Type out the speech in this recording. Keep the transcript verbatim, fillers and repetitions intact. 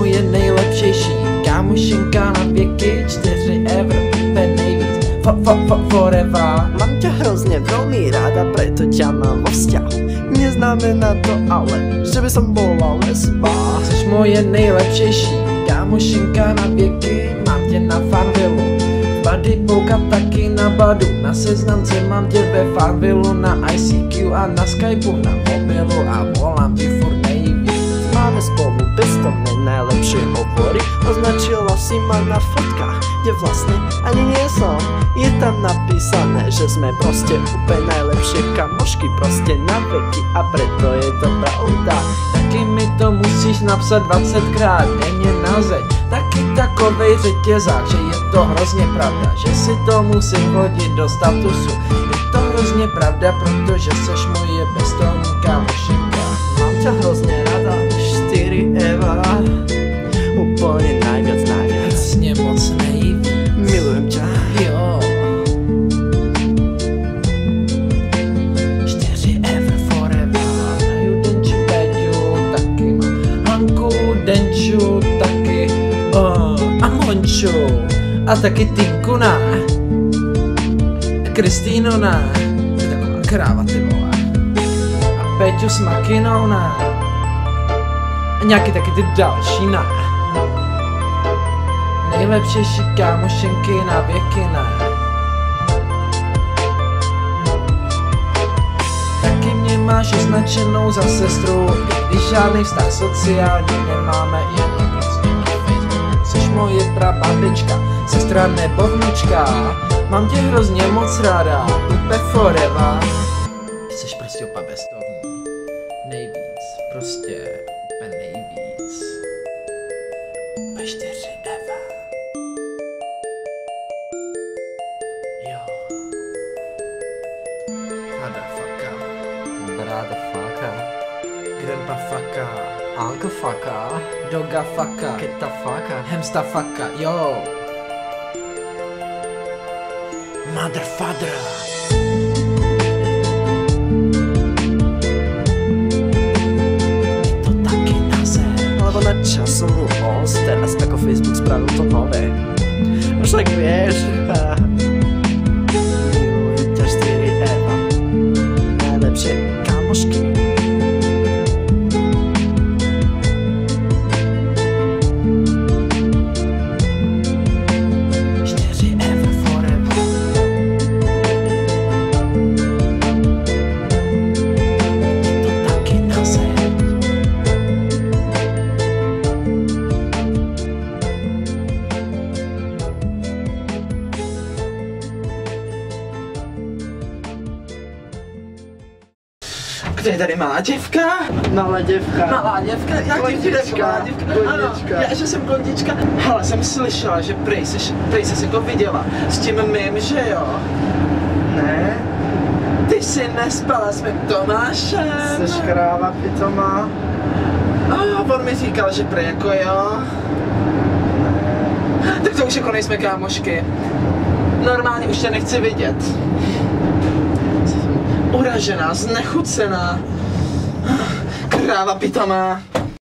moje nejlepšejší kámošinka na věky, čtyři euro, ten nejvíc, for, for, for, forever. Mám tě hrozně velmi ráda, preto ťa mám vo vzťahu. Neznamená to ale, že by som bola lesba. Jsi moje nejlepšejší kámošinka na věky, mám tě na Farmvillu, v Bady poukat taky na Badu, na seznamce mám tě ve Farmvillu, na I C Q a na Skypeu, na mobilu a volám ti furt nejvíc. Máme spolu pestovné najlepšie hovory, označila si ma na fotkách, kde vlastne ani nie som. Je tam napísané, že sme proste úplne najlepšie kamošky, proste na veky, a preto je to pravda. Taky mi to musíš napsat dvacetkrát denně na zeď, taky takovej řetězák, že je to hrozně pravda, že si to musím hodit do statusu. Je to hrozně pravda, protože seš moje pestovní kámošinka. Mám ťa hrozně rada, štyri eva, úplne najviac, najviac. Hrozně moc nejvíc. Milujem ťa. Jo. čtyři euro forever. Haju Denču, Péťu, taky mám Hanku, Denču, taky oh, a Monču. A taky Tinku, ne? A Kristýnu, ne? To je taková kráva, ty vole. A Péťu s Makinou, ne? A nějaký taky ty další, ne? Nejlepšejší kámošenky na věky, ne? Taky mě máš označenou za sestru, i když žádný vztah sociální nemáme, jenom prostě na Facebooku. Jseš moje prababička, sestra nebo vnučka, mám tě hrozně moc ráda, úplně forever. Ty seš prostě opa bestovní, nejvíc, prostě úplně nejvíc. Ve čtyři eva. Jo. Motherfucker. Brotherfucker, Grandpa fucker. uncle fucker, Doga fucker. get the fucker. Hamster fucker. Jo. Motherfucker. To taky naser. Alebo na časovú os, teraz ako Facebook spravil to nové. Však vieš. Milujem ťa štyri eva, najlepšie kamošky. čtyři euro forever. To taky naser. Kde je tady malá děvka? Malá děvka. Malá děvka? Jak ti přijde malá děvka? Ano, já že jsem blondička. Hele, jsem slyšela, že prej seš, prej ses jako viděla s tím mým, že jo? Ne, Ty jsi nespala s mým Tomášem? seš kráva pitomá. A on mi říkal, že prej jako jo. Tak to už jako nejsme kámošky. Normálně už tě nechci vidět. Uražená, znechucená. Kráva pitomá.